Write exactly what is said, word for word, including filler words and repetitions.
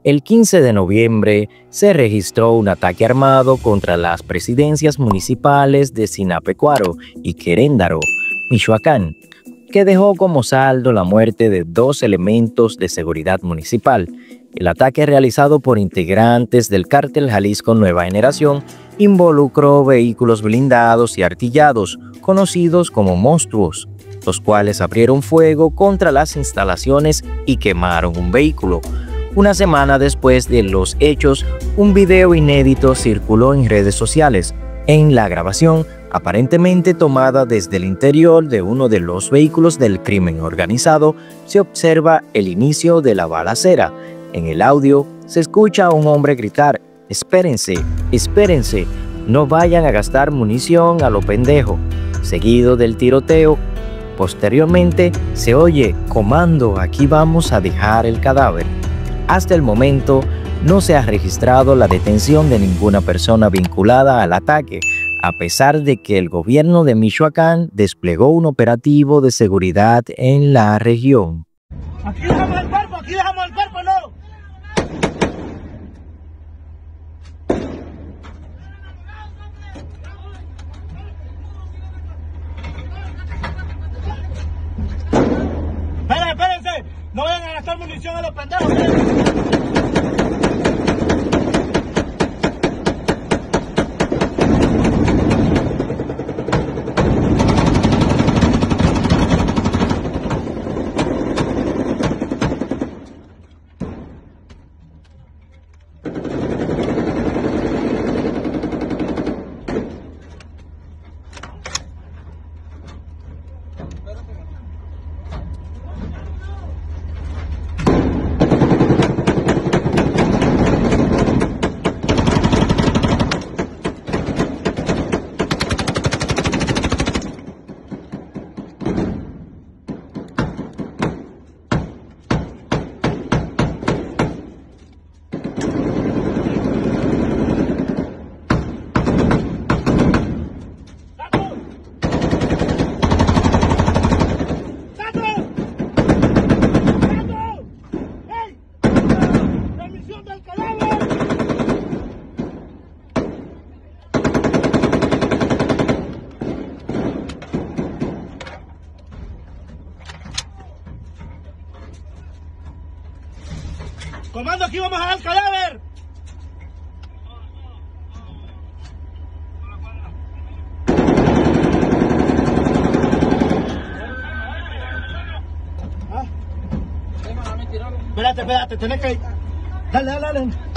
El quince de noviembre se registró un ataque armado contra las presidencias municipales de Sinapecuaro y Queréndaro, Michoacán, que dejó como saldo la muerte de dos elementos de seguridad municipal. El ataque realizado por integrantes del Cártel Jalisco Nueva Generación involucró vehículos blindados y artillados, conocidos como monstruos, los cuales abrieron fuego contra las instalaciones y quemaron un vehículo. Una semana después de los hechos, un video inédito circuló en redes sociales. En la grabación, aparentemente tomada desde el interior de uno de los vehículos del crimen organizado, se observa el inicio de la balacera. En el audio se escucha a un hombre gritar: "Espérense, espérense, no vayan a gastar munición a lo pendejo", seguido del tiroteo. Posteriormente se oye: "Comando, aquí vamos a dejar el cadáver". Hasta el momento no se ha registrado la detención de ninguna persona vinculada al ataque, a pesar de que el gobierno de Michoacán desplegó un operativo de seguridad en la región. Aquí dejamos el cuerpo, aquí dejamos el cuerpo, no. Espérense, espérense, no vayan a gastar munición a los pendejos. Comando, aquí vamos a dar el cadáver. ¿Ah? Espérate, espérate, tenés que... Dale, dale, dale.